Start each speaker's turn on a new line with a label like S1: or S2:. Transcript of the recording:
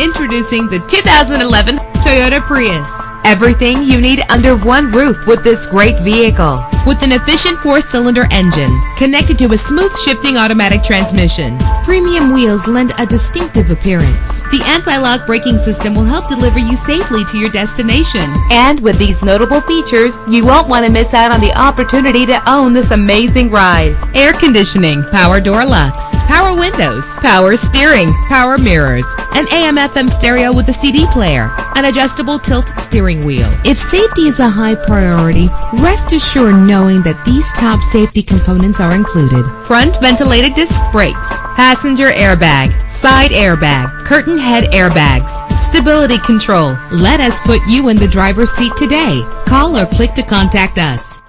S1: Introducing the 2011 Toyota Prius. Everything you need under one roof with this great vehicle. With an efficient 4-cylinder engine connected to a smooth shifting automatic transmission, premium wheels lend a distinctive appearance. The anti-lock braking system will help deliver you safely to your destination. And with these notable features, you won't want to miss out on the opportunity to own this amazing ride. Air conditioning, power door locks, power windows, power steering, power mirrors, an AM/FM stereo with a CD player, an adjustable tilt steering wheel. If safety is a high priority, rest assured knowing that these top safety components are included. Front ventilated disc brakes, passenger airbag, side airbag, curtain head airbags, stability control. Let us put you in the driver's seat today. Call or click to contact us.